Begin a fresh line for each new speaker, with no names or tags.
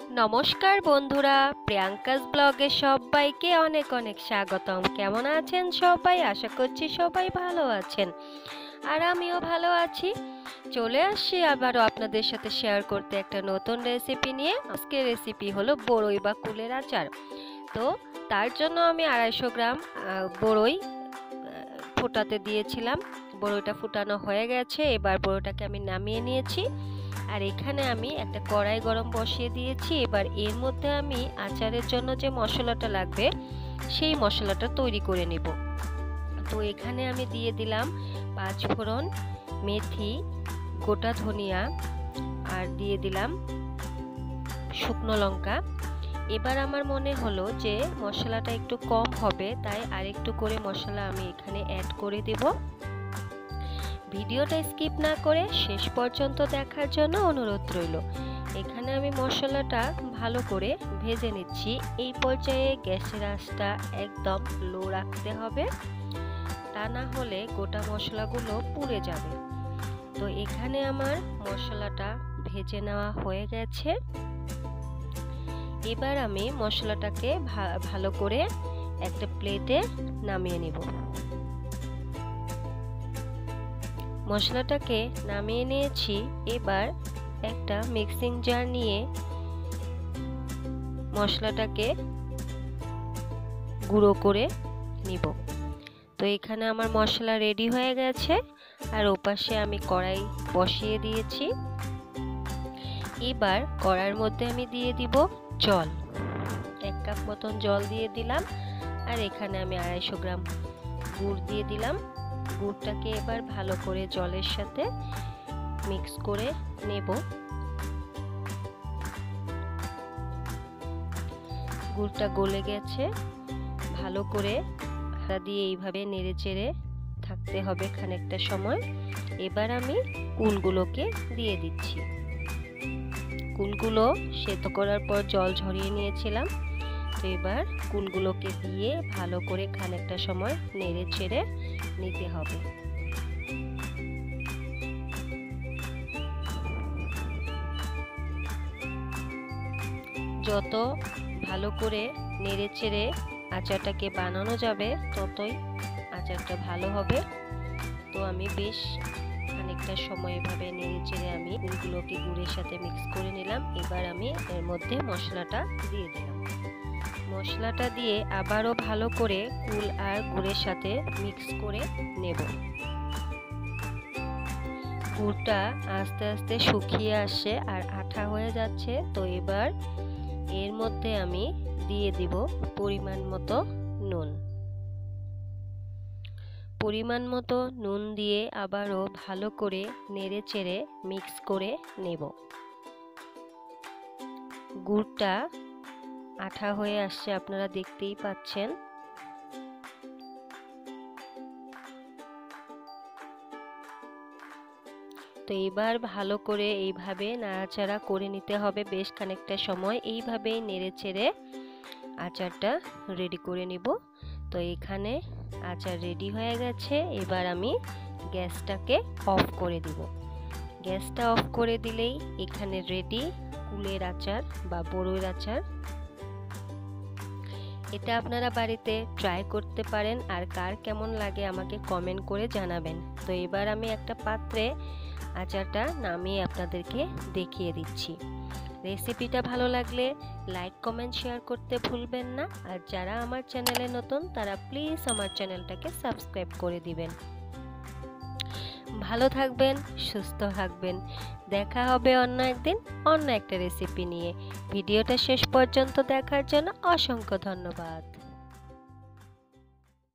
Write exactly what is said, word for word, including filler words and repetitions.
নমস্কার বন্ধুরা, প্রিয়াঙ্কাস ব্লগে সবাইকে অনেক অনেক স্বাগতম। কেমন আছেন সবাই? আশা করছি সবাই ভালো আছেন, আর আমিও ভালো আছি। চলে আসছি আবারও আপনাদের সাথে শেয়ার করতে একটা নতুন রেসিপি নিয়ে। আজকের রেসিপি হলো বড়ই বা কুলের আচার। তো তার জন্য আমি আড়াইশো গ্রাম বড়ই ফোটাতে দিয়েছিলাম। বড়ইটা ফুটানো হয়ে গেছে, এবার বড়ইটাকে আমি নামিয়ে নিয়েছি। আর এখানে আমি একটা কড়াই গরম বসিয়ে দিয়েছি। এবার এর মধ্যে আমি আচারের জন্য যে মশলাটা লাগবে সেই মশলাটা তৈরি করে নেব। তো এখানে আমি দিয়ে দিলাম পাঁচ ফোড়ন, মেথি, গোটা ধনিয়া, আর দিয়ে দিলাম শুকনো লঙ্কা। এবার আমার মনে হলো যে মশলাটা একটু কম হবে, তাই আরেকটু করে মশলা আমি এখানে অ্যাড করে দেব। ভিডিওটা স্কিপ না করে শেষ পর্যন্ত দেখার জন্য অনুরোধ রইল। এখানে আমি মশলাটা ভালো করে ভেজে নিচ্ছি। এই পর্যায়ে গ্যাসের আঁচটা একদম লো রাখতে হবে, তা না হলে গোটা মশলাগুলো পুড়ে যাবে। তো এখানে আমার মশলাটা ভেজে নেওয়া হয়ে গেছে। এবার আমি মশলাটাকে ভালো করে একটা প্লেটে নামিয়ে নিব। মশলাটাকে নামিয়ে নিয়েছি। এবার একটা মিক্সিং জার নিয়ে মশলাটাকে গুঁড়ো করে নিব। তো এখানে আমার মশলা রেডি হয়ে গেছে, আর ওপাশে আমি কড়াই বসিয়ে দিয়েছি। এবার কড়াইয়ের মধ্যে আমি দিয়ে দিব জল। এক কাপ মতন জল দিয়ে দিলাম, আর এখানে আমি আড়াইশো গ্রাম গুড় দিয়ে দিলাম। গুড়টাকে এবার ভালো করে জলের সাথে মিক্স করে নেব। গুড়টা গলে গেছে, ভালো করে হাতা দিয়ে এইভাবে নেড়ে চেড়ে থাকতে হবে খানিকটা সময়। এবার আমি কুলগুলোকে দিয়ে দিচ্ছি। কুলগুলো সেদ্ধ করার পর জল ঝরিয়ে নিয়েছিলাম। তো এবার কুলগুলোকে দিয়ে ভালো করে খানিকটা সময় নেড়ে চেড়ে নিতে হবে। যত ভালো করে নেড়ে চেড়ে আচারটাকে বানানো যাবে ততই আচারটা ভালো হবে। তো আমি বেশ খানিকটা সময় এভাবে নেড়ে চেড়ে আমি কুলগুলোকে গুড়ের সাথে মিক্স করে নিলাম। এবার আমি এর মধ্যে মশলাটা দিয়ে দিলাম। মশলাটা দিয়ে আবারও ভালো করে কুল আর গুড়ের সাথে মিক্স করে নেব। গুড়টা আস্তে আস্তে শুকিয়ে আসছে আর আঠা হয়ে যাচ্ছে। তো এবার এর মধ্যে আমি দিয়ে দিব পরিমাণ মতো নুন। পরিমাণ মতো নুন দিয়ে আবারও ভালো করে নেড়ে চেড়ে মিক্স করে নেব। গুড়টা আঠা হয়ে আসছে, আপনারা দেখতেই পাচ্ছেন। তো এবার ভালো করে এইভাবে নাড়াচাড়া করে নিতে হবে বেশ খানিকটা সময়। এইভাবেই নেড়ে চেড়ে আচারটা রেডি করে নিব। তো এখানে আচার রেডি হয়ে গেছে। এবার আমি গ্যাসটাকে অফ করে দিব। গ্যাসটা অফ করে দিলেই এখানে রেডি কুলের আচার বা বড়ইর আচার। এটা আপনারা বাড়িতে ট্রাই করতে পারেন, আর কার কেমন লাগে আমাকে কমেন্ট করে জানাবেন। তো এবার আমি একটা পাত্রে আচারটা নামিয়ে আপনাদেরকে দেখিয়ে দিচ্ছি। রেসিপিটা ভালো লাগলে লাইক, কমেন্ট, শেয়ার করতে ভুলবেন না। আর যারা আমার চ্যানেলে নতুন তারা প্লিজ আমার চ্যানেলটাকে সাবস্ক্রাইব করে দিবেন। ভালো থাকবেন, সুস্থ থাকবেন। দেখা হবে অন্য একদিন অন্য একটা রেসিপি নিয়ে। ভিডিওটা শেষ পর্যন্ত দেখার জন্য অসংখ্য ধন্যবাদ।